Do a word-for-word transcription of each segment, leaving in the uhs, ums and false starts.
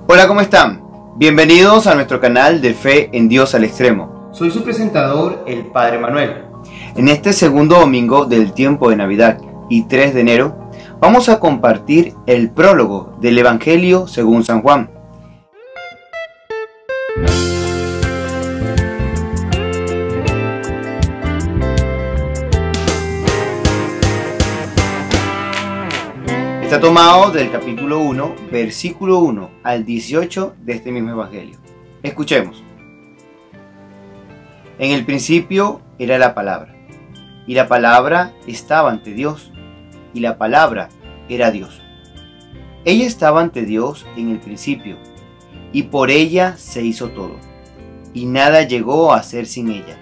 Hola, ¿cómo están? Bienvenidos a nuestro canal de Fe en Dios al Extremo. Soy su presentador, el Padre Manuel. En este segundo domingo del tiempo de Navidad y tres de enero, vamos a compartir el prólogo del Evangelio según San Juan. Está tomado del capítulo uno, versículo uno al dieciocho de este mismo Evangelio. Escuchemos. En el principio era la palabra, y la palabra estaba ante Dios, y la palabra era Dios. Ella estaba ante Dios en el principio, y por ella se hizo todo, y nada llegó a ser sin ella.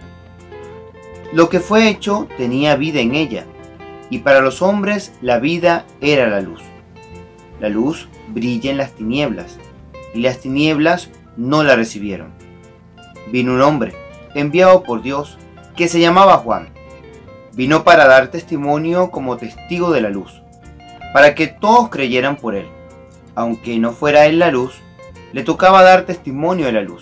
Lo que fue hecho tenía vida en ella, y para los hombres la vida era la luz. La luz brilla en las tinieblas, y las tinieblas no la recibieron. Vino un hombre, enviado por Dios, que se llamaba Juan. Vino para dar testimonio como testigo de la luz, para que todos creyeran por él. Aunque no fuera él la luz, le tocaba dar testimonio de la luz.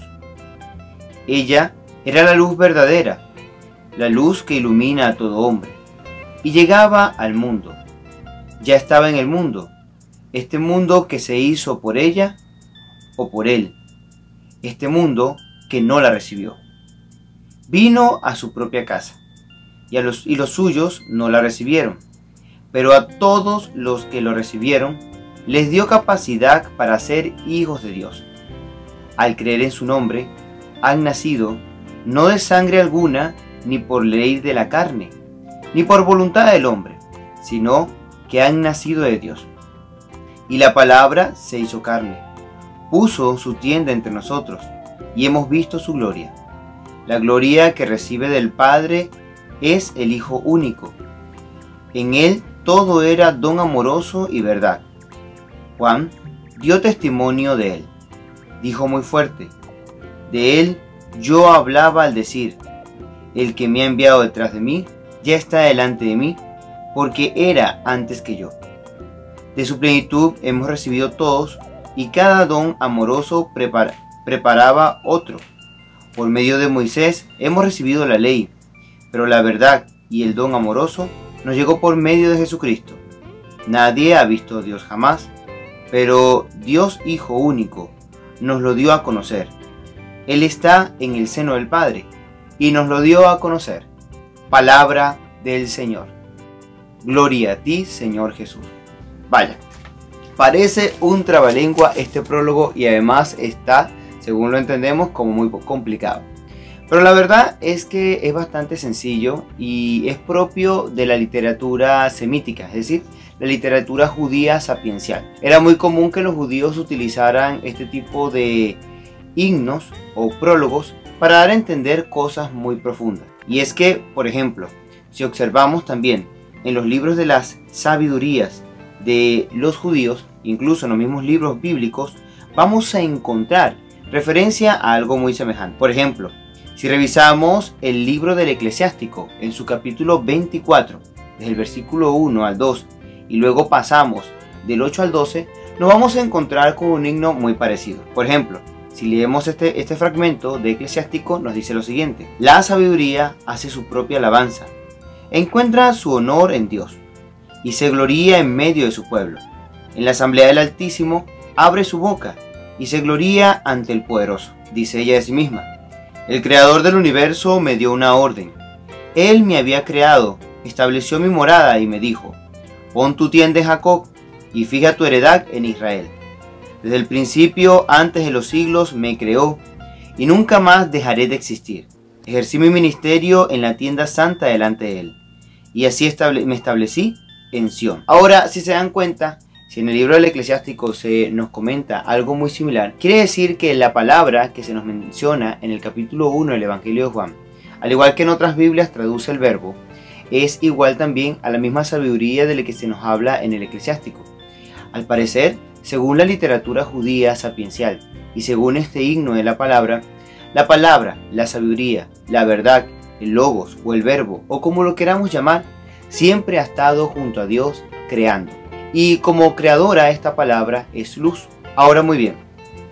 Ella era la luz verdadera, la luz que ilumina a todo hombre. Y llegaba al mundo. Ya estaba en el mundo, este mundo que se hizo por ella o por él, este mundo que no la recibió. Vino a su propia casa, y, a los, y los suyos no la recibieron, pero a todos los que lo recibieron, les dio capacidad para ser hijos de Dios. Al creer en su nombre, han nacido, no de sangre alguna, ni por ley de la carne, ni por voluntad del hombre, sino que han nacido de Dios. Y la palabra se hizo carne, puso su tienda entre nosotros, y hemos visto su gloria. La gloria que recibe del Padre es el Hijo único. En él todo era don amoroso y verdad. Juan dio testimonio de él. Dijo muy fuerte: de él yo hablaba al decir, el que me ha enviado detrás de mí, ya está delante de mí, porque era antes que yo. De su plenitud hemos recibido todos, y cada don amoroso prepara, preparaba otro. Por medio de Moisés hemos recibido la ley, pero la verdad y el don amoroso nos llegó por medio de Jesucristo. Nadie ha visto a Dios jamás, pero Dios Hijo único nos lo dio a conocer. Él está en el seno del Padre, y nos lo dio a conocer. Palabra del Señor. Gloria a ti, Señor Jesús. Vaya, parece un trabalengua este prólogo, y además está, según lo entendemos, como muy complicado. Pero la verdad es que es bastante sencillo y es propio de la literatura semítica, es decir, la literatura judía sapiencial. Era muy común que los judíos utilizaran este tipo de himnos o prólogos para dar a entender cosas muy profundas. Y es que, por ejemplo, si observamos también en los libros de las sabidurías de los judíos, incluso en los mismos libros bíblicos, vamos a encontrar referencia a algo muy semejante. Por ejemplo, si revisamos el libro del Eclesiástico en su capítulo veinticuatro, desde el versículo uno al dos, y luego pasamos del ocho al doce, nos vamos a encontrar con un himno muy parecido. Por ejemplo, si leemos este, este fragmento de Eclesiástico, nos dice lo siguiente: la sabiduría hace su propia alabanza, encuentra su honor en Dios, y se gloría en medio de su pueblo. En la asamblea del Altísimo abre su boca, y se gloría ante el Poderoso. Dice ella de sí misma: el Creador del universo me dio una orden. Él me había creado, estableció mi morada y me dijo: pon tu tienda en Jacob, y fija tu heredad en Israel. Desde el principio, antes de los siglos, me creó, y nunca más dejaré de existir. Ejercí mi ministerio en la tienda santa delante de él, y así estable- me establecí en Sión. Ahora, si se dan cuenta, si en el libro del Eclesiástico se nos comenta algo muy similar, quiere decir que la palabra que se nos menciona en el capítulo uno del Evangelio de Juan, al igual que en otras Biblias traduce el verbo, es igual también a la misma sabiduría de la que se nos habla en el Eclesiástico. Al parecer, según la literatura judía sapiencial y según este himno de la palabra, la palabra, la sabiduría, la verdad, el logos o el verbo, o como lo queramos llamar, siempre ha estado junto a Dios creando. Y como creadora esta palabra es luz. Ahora muy bien,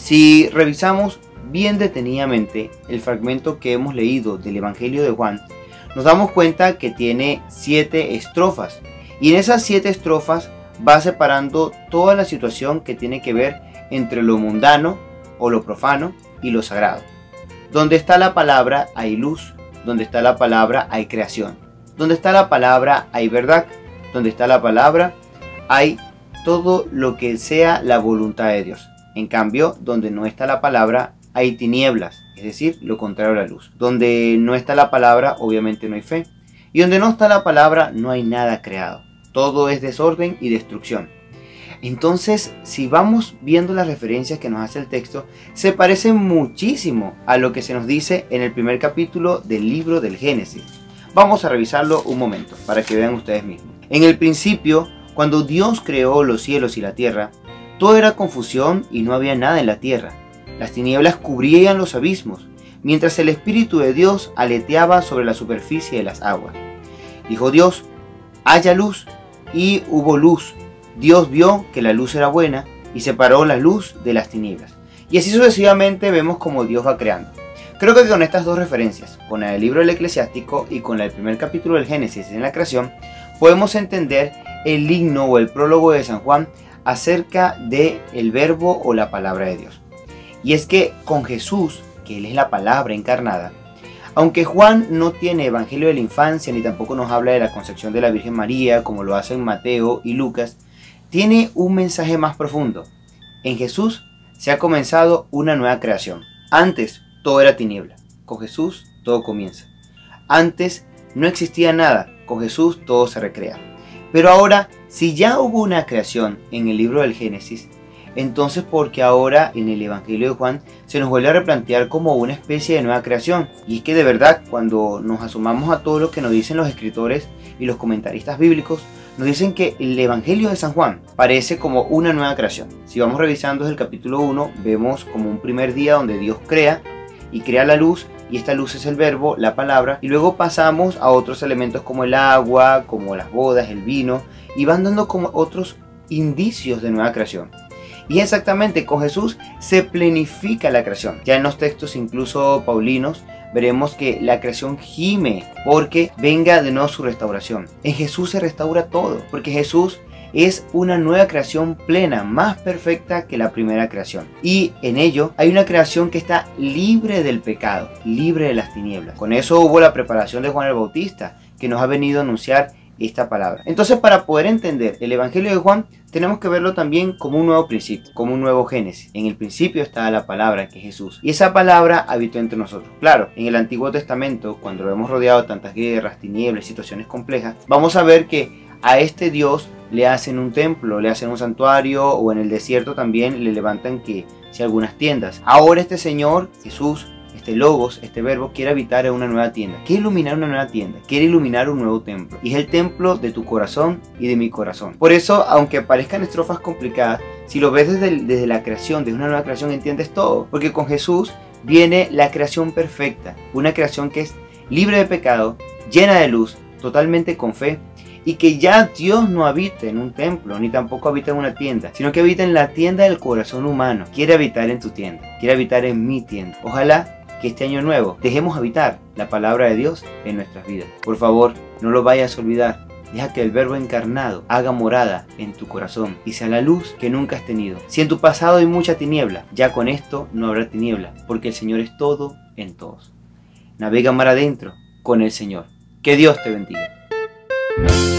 Si revisamos bien detenidamente el fragmento que hemos leído del Evangelio de Juan, nos damos cuenta que tiene siete estrofas, y en esas siete estrofas va separando toda la situación que tiene que ver entre lo mundano o lo profano y lo sagrado. Donde está la palabra hay luz, donde está la palabra hay creación, donde está la palabra hay verdad, donde está la palabra hay todo lo que sea la voluntad de Dios. En cambio, donde no está la palabra hay tinieblas, es decir, lo contrario a la luz. Donde no está la palabra, obviamente no hay fe. Y donde no está la palabra, no hay nada creado. Todo es desorden y destrucción. Entonces, si vamos viendo las referencias que nos hace el texto, se parece muchísimo a lo que se nos dice en el primer capítulo del libro del Génesis. Vamos a revisarlo un momento, para que vean ustedes mismos. En el principio, cuando Dios creó los cielos y la tierra, todo era confusión y no había nada en la tierra. Las tinieblas cubrían los abismos, mientras el Espíritu de Dios aleteaba sobre la superficie de las aguas. Dijo Dios: haya luz, y hubo luz. Dios vio que la luz era buena, y separó la luz de las tinieblas. Y así sucesivamente vemos cómo Dios va creando. Creo que con estas dos referencias, con la del libro del Eclesiástico y con la del primer capítulo del Génesis en la creación, podemos entender el himno o el prólogo de San Juan acerca del verbo o la palabra de Dios. Y es que con Jesús, que Él es la palabra encarnada, aunque Juan no tiene evangelio de la infancia ni tampoco nos habla de la concepción de la Virgen María como lo hacen Mateo y Lucas, tiene un mensaje más profundo. En Jesús se ha comenzado una nueva creación. Antes todo era tiniebla, con Jesús todo comienza. Antes no existía nada, con Jesús todo se recrea. Pero ahora, si ya hubo una creación en el libro del Génesis, entonces porque ahora en el Evangelio de Juan se nos vuelve a replantear como una especie de nueva creación. Y es que de verdad, cuando nos asomamos a todo lo que nos dicen los escritores y los comentaristas bíblicos, nos dicen que el Evangelio de San Juan parece como una nueva creación. Si vamos revisando desde el capítulo uno, vemos como un primer día donde Dios crea y crea la luz, y esta luz es el verbo, la palabra, y luego pasamos a otros elementos como el agua, como las bodas, el vino, y van dando como otros indicios de nueva creación. Y exactamente con Jesús se plenifica la creación. Ya en los textos incluso paulinos veremos que la creación gime porque venga de nuevo su restauración. En Jesús se restaura todo, porque Jesús es una nueva creación plena, más perfecta que la primera creación. Y en ello hay una creación que está libre del pecado, libre de las tinieblas. Con eso hubo la preparación de Juan el Bautista, que nos ha venido a anunciar esta palabra. Entonces, para poder entender el Evangelio de Juan, tenemos que verlo también como un nuevo principio, como un nuevo Génesis. En el principio estaba la palabra, que es Jesús, y esa palabra habitó entre nosotros. Claro, en el Antiguo Testamento, cuando lo hemos rodeado de tantas guerras, tinieblas, situaciones complejas, vamos a ver que a este Dios le hacen un templo, le hacen un santuario, o en el desierto también le levantan que si algunas tiendas. Ahora este Señor, Jesús, este Logos, este verbo, quiere habitar en una nueva tienda. Quiere iluminar una nueva tienda, quiere iluminar un nuevo templo. Y es el templo de tu corazón y de mi corazón. Por eso, aunque parezcan estrofas complicadas, si lo ves desde, desde la creación, desde una nueva creación, entiendes todo. Porque con Jesús viene la creación perfecta. Una creación que es libre de pecado, llena de luz, totalmente con fe. Y que ya Dios no habita en un templo, ni tampoco habita en una tienda, sino que habita en la tienda del corazón humano. Quiere habitar en tu tienda, quiere habitar en mi tienda. Ojalá que este año nuevo dejemos habitar la palabra de Dios en nuestras vidas. Por favor, no lo vayas a olvidar. Deja que el verbo encarnado haga morada en tu corazón y sea la luz que nunca has tenido. Si en tu pasado hay mucha tiniebla, ya con esto no habrá tiniebla, porque el Señor es todo en todos. Navega mar adentro con el Señor. Que Dios te bendiga.